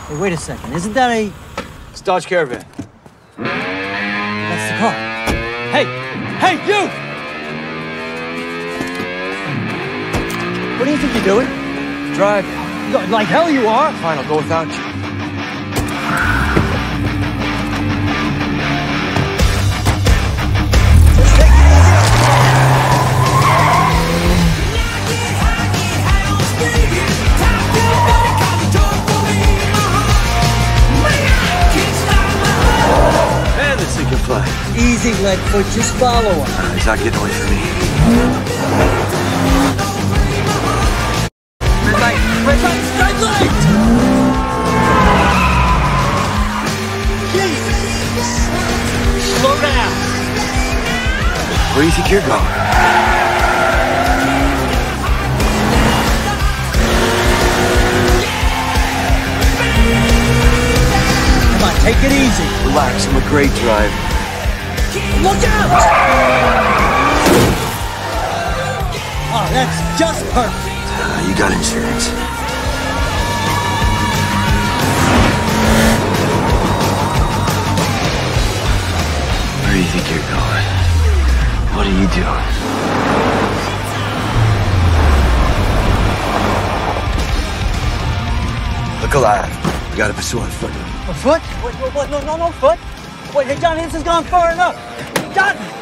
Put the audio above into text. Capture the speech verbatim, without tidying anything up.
Hey, wait a second. Isn't that a... It's Dodge Caravan. That's the car. Hey! Hey, you! What do you think you're doing? Drive. Like hell you are. Fine, I'll go without you. Man, this thing can fly. Easy, Leadfoot. Just follow him. Uh, he's not getting away from me. Red light! Red light! Red light! Jesus! Slow down! Where do you think you're going? Come on, take it easy. Relax, I'm a great driver. Look out! Oh, that's just perfect. Uh, you got insurance. Where do you think you're going? What are you doing? Look alive. You gotta pursue on foot. A foot? What, what, what? No, no, no, foot. Wait, hey, John Henson's gone far enough. John!